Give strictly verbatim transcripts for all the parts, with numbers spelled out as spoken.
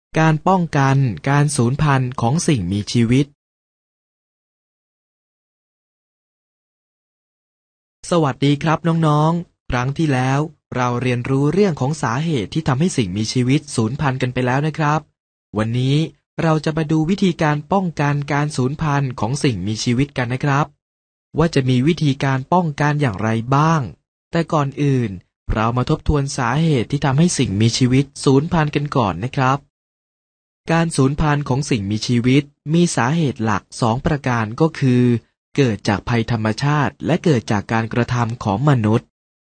การป้องกันการสูญพันธุ์ของสิ่งมีชีวิตสวัสดีครับน้องๆครั้งที่แล้วเราเรียนรู้เรื่องของสาเหตุที่ทำให้สิ่งมีชีวิตสูญพันธุ์กันไปแล้วนะครับวันนี้เราจะมาดูวิธีการป้องกันการสูญพันธุ์ของสิ่งมีชีวิตกันนะครับว่าจะมีวิธีการป้องกันอย่างไรบ้างแต่ก่อนอื่นเรามาทบทวนสาเหตุที่ทำให้สิ่งมีชีวิตสูญพันธุ์กันก่อนนะครับการสูญพันธุ์ของสิ่งมีชีวิตมีสาเหตุหลักสองประการก็คือเกิดจากภัยธรรมชาติและเกิดจากการกระทำของมนุษย์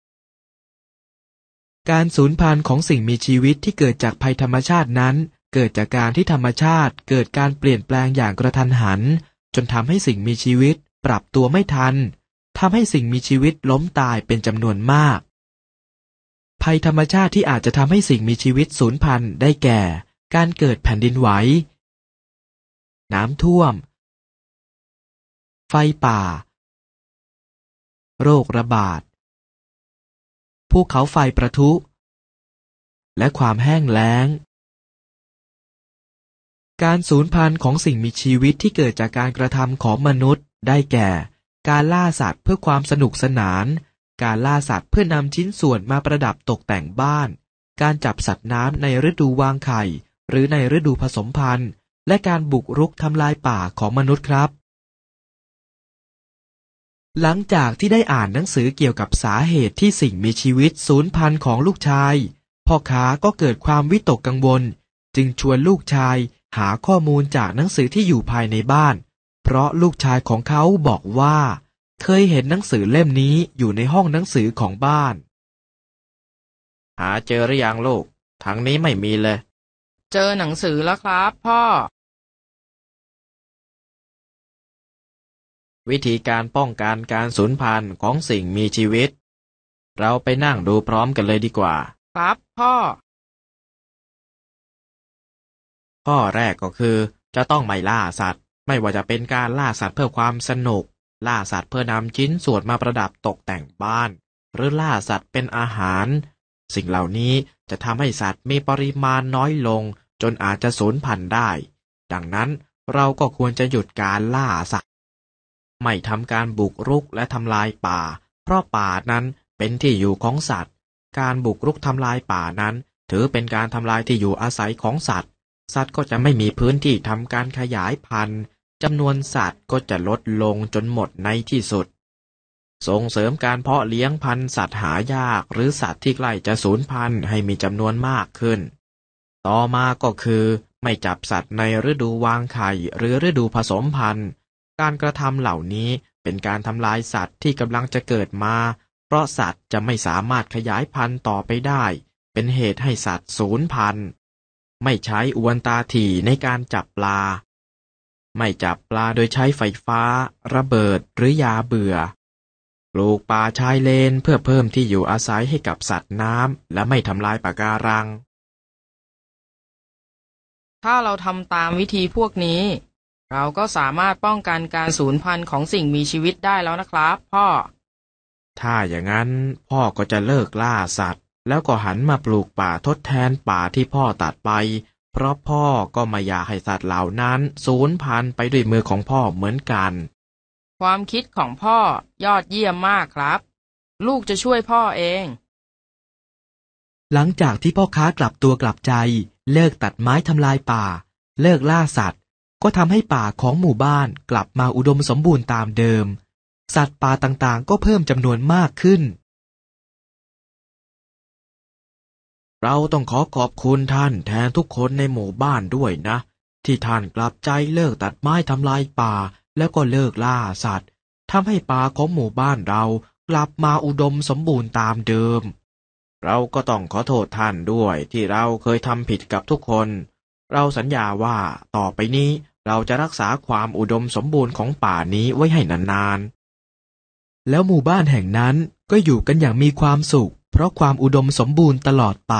การสูญพันธุ์ของสิ่งมีชีวิตที่เกิดจากภัยธรรมชาตินั้นเกิดจากการที่ธรรมชาติเกิดการเปลี่ยนแปลงอย่างกระทันหันจนทำให้สิ่งมีชีวิตปรับตัวไม่ทันทำให้สิ่งมีชีวิตล้มตายเป็นจำนวนมากภัยธรรมชาติที่อาจจะทำให้สิ่งมีชีวิตสูญพันธุ์ได้แก่การเกิดแผ่นดินไหวน้ำท่วมไฟป่าโรคระบาดภูเขาไฟประทุและความแห้งแล้งการสูญพันธุ์ของสิ่งมีชีวิตที่เกิดจากการกระทำของมนุษย์ได้แก่การล่าสัตว์เพื่อความสนุกสนานการล่าสัตว์เพื่อนำชิ้นส่วนมาประดับตกแต่งบ้านการจับสัตว์น้ำในฤดูวางไข่หรือในฤดูผสมพันธุ์และการบุกรุกทำลายป่าของมนุษย์ครับหลังจากที่ได้อ่านหนังสือเกี่ยวกับสาเหตุที่สิ่งมีชีวิตสูญพันธุ์ของลูกชายพ่อค้าก็เกิดความวิตกกังวลจึงชวนลูกชายหาข้อมูลจากหนังสือที่อยู่ภายในบ้านเพราะลูกชายของเขาบอกว่าเคยเห็นหนังสือเล่มนี้อยู่ในห้องหนังสือของบ้านหาเจอหรือยังลูกทางนี้ไม่มีเลยเจอหนังสือแล้วครับพ่อวิธีการป้องกันการสูญพันธุ์ของสิ่งมีชีวิตเราไปนั่งดูพร้อมกันเลยดีกว่าครับพ่อข้อแรกก็คือจะต้องไม่ล่าสัตว์ไม่ว่าจะเป็นการล่าสัตว์เพื่อความสนุกล่าสัตว์เพื่อนำชิ้นส่วนมาประดับตกแต่งบ้านหรือล่าสัตว์เป็นอาหารสิ่งเหล่านี้จะทำให้สัตว์มีปริมาณน้อยลงจนอาจจะสูญพันธุ์ได้ดังนั้นเราก็ควรจะหยุดการล่าสัตว์ไม่ทำการบุกรุกและทำลายป่าเพราะป่านั้นเป็นที่อยู่ของสัตว์การบุกรุกทำลายป่านั้นถือเป็นการทำลายที่อยู่อาศัยของสัตว์สัตว์ก็จะไม่มีพื้นที่ทำการขยายพันธุ์จำนวนสัตว์ก็จะลดลงจนหมดในที่สุดส่งเสริมการเพาะเลี้ยงพันธุ์สัตว์หายากหรือสัตว์ที่ใกล้จะสูญพันธุ์ให้มีจำนวนมากขึ้นต่อมาก็คือไม่จับสัตว์ในฤดูวางไข่หรือฤดูผสมพันธุ์การกระทำเหล่านี้เป็นการทำลายสัตว์ที่กำลังจะเกิดมาเพราะสัตว์จะไม่สามารถขยายพันธุ์ต่อไปได้เป็นเหตุให้สัตว์สูญพันธุ์ไม่ใช้อวนตาถี่ในการจับปลาไม่จับปลาโดยใช้ไฟฟ้าระเบิดหรือยาเบื่อปลูกป่าชายเลนเพื่อเพิ่มที่อยู่อาศัยให้กับสัตว์น้ำและไม่ทำลายปะการังถ้าเราทำตามวิธีพวกนี้เราก็สามารถป้องกันการสูญพันธุ์ของสิ่งมีชีวิตได้แล้วนะครับพ่อถ้าอย่างนั้นพ่อก็จะเลิกล่าสัตว์แล้วก็หันมาปลูกป่าทดแทนป่าที่พ่อตัดไปเพราะพ่อก็ไม่อยากให้สัตว์เหล่านั้นสูญพันธุ์ไปด้วยมือของพ่อเหมือนกันความคิดของพ่อยอดเยี่ยมมากครับลูกจะช่วยพ่อเองหลังจากที่พ่อค้ากลับตัวกลับใจเลิกตัดไม้ทำลายป่าเลิกล่าสัตว์ก็ทำให้ป่าของหมู่บ้านกลับมาอุดมสมบูรณ์ตามเดิมสัตว์ป่าต่างๆก็เพิ่มจำนวนมากขึ้นเราต้องขอขอบคุณท่านแทนทุกคนในหมู่บ้านด้วยนะที่ท่านกลับใจเลิกตัดไม้ทำลายป่าแล้วก็เลิกล่าสัตว์ทำให้ป่าของหมู่บ้านเรากลับมาอุดมสมบูรณ์ตามเดิมเราก็ต้องขอโทษท่านด้วยที่เราเคยทำผิดกับทุกคนเราสัญญาว่าต่อไปนี้เราจะรักษาความอุดมสมบูรณ์ของป่านี้ไว้ให้นานๆแล้วหมู่บ้านแห่งนั้นก็อยู่กันอย่างมีความสุขเพราะความอุดมสมบูรณ์ตลอดไป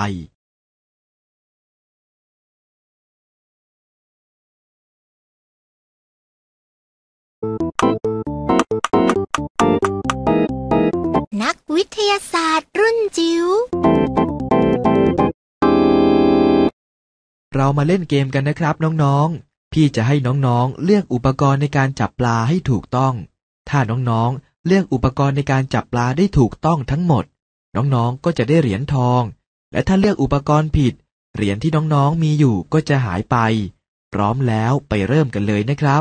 นักวิทยาศาสตร์รุ่นจิ๋วเรามาเล่นเกมกันนะครับน้องๆพี่จะให้น้องๆเลือกอุปกรณ์ในการจับปลาให้ถูกต้องถ้าน้องๆเลือกอุปกรณ์ในการจับปลาได้ถูกต้องทั้งหมดน้องๆก็จะได้เหรียญทองและถ้าเลือกอุปกรณ์ผิดเหรียญที่น้องๆมีอยู่ก็จะหายไปพร้อมแล้วไปเริ่มกันเลยนะครับ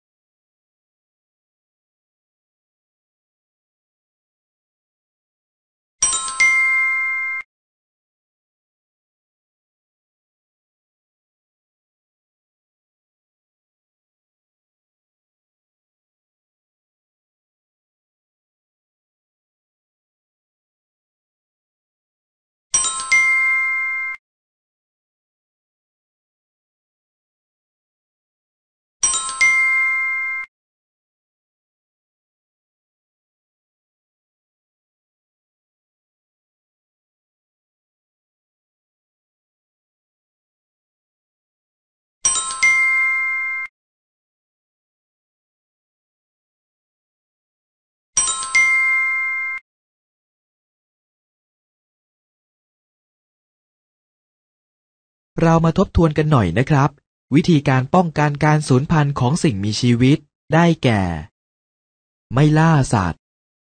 เรามาทบทวนกันหน่อยนะครับวิธีการป้องกันการสูญพันธุ์ของสิ่งมีชีวิตได้แก่ไม่ล่าสัตว์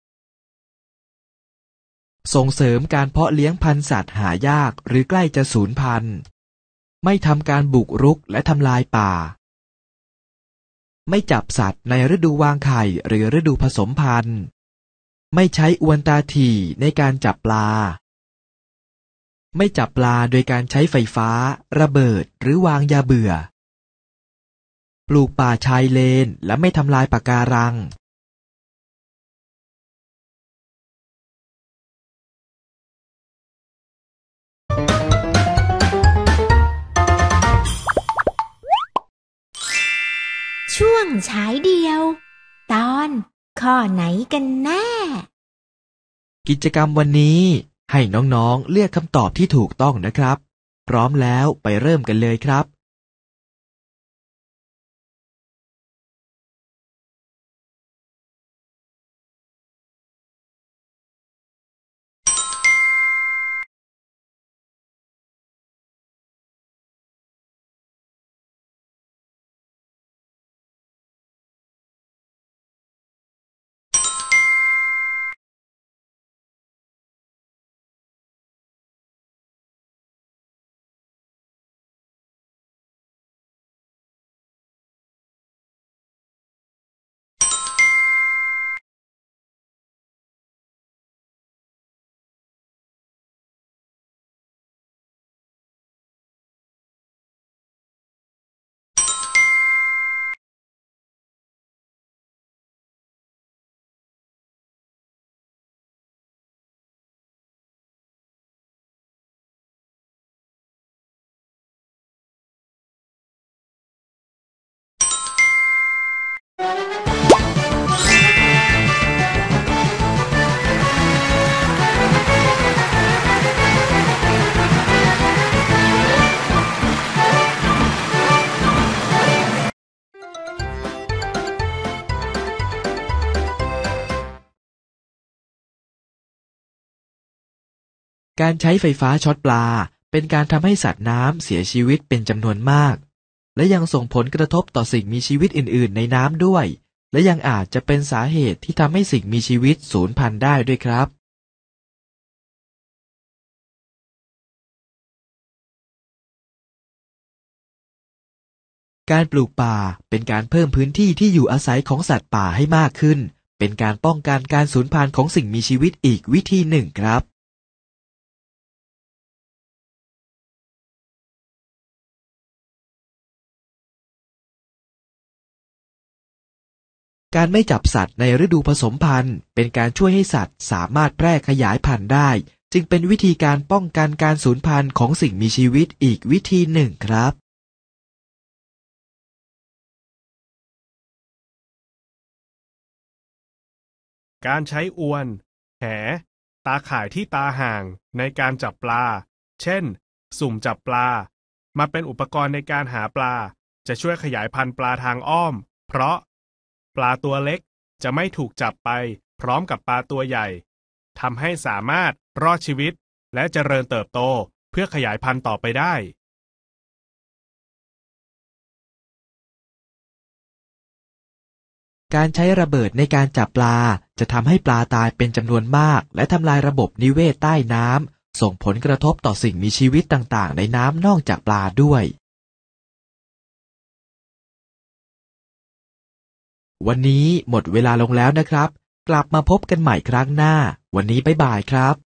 ส่งเสริมการเพาะเลี้ยงพันธุ์สัตว์หายากหรือใกล้จะสูญพันธุ์ไม่ทำการบุกรุกและทำลายป่าไม่จับสัตว์ในฤดูวางไข่หรือฤดูผสมพันธุ์ไม่ใช้อวนตาถี่ในการจับปลาไม่จับปลาโดยการใช้ไฟฟ้าระเบิดหรือวางยาเบื่อปลูกป่าชายเลนและไม่ทำลายปะการังช่วงฉายเดียว ตอนข้อไหนกันแน่กิจกรรมวันนี้ให้น้องๆเลือกคำตอบที่ถูกต้องนะครับพร้อมแล้วไปเริ่มกันเลยครับการใช้ไฟฟ้าช็อตปลาเป็นการทำให้สัตว์น้ำเสียชีวิตเป็นจำนวนมากและยังส่งผลกระทบต่อสิ่งมีชีวิตอื่นๆในน้ำด้วยและยังอาจจะเป็นสาเหตุที่ทำให้สิ่งมีชีวิตสูญพันธุ์ได้ด้วยครับการปลูกป่าเป็นการเพิ่มพื้นที่ที่อยู่อาศัยของสัตว์ป่าให้มากขึ้นเป็นการป้องกันการสูญพันธุ์ของสิ่งมีชีวิตอีกวิธีหนึ่งครับการไม่จับสัตว์ในฤดูผสมพันธุ์เป็นการช่วยให้สัตว์สามารถแพร่ขยายพันธุ์ได้จึงเป็นวิธีการป้องกันการสูญพันธุ์ของสิ่งมีชีวิตอีกวิธีหนึ่งครับการใช้อวนแหตาข่ายที่ตาห่างในการจับปลาเช่นสุ่มจับปลามาเป็นอุปกรณ์ในการหาปลาจะช่วยขยายพันธุ์ปลาทางอ้อมเพราะปลาตัวเล็กจะไม่ถูกจับไปพร้อมกับปลาตัวใหญ่ทำให้สามารถรอดชีวิตและเจริญเติบโตเพื่อขยายพันธุ์ต่อไปได้การใช้ระเบิดในการจับปลาจะทำให้ปลาตายเป็นจำนวนมากและทำลายระบบนิเวศใต้น้ำส่งผลกระทบต่อสิ่งมีชีวิตต่างๆในน้ำนอกจากปลาด้วยวันนี้หมดเวลาลงแล้วนะครับกลับมาพบกันใหม่ครั้งหน้าวันนี้บ๊ายบายครับ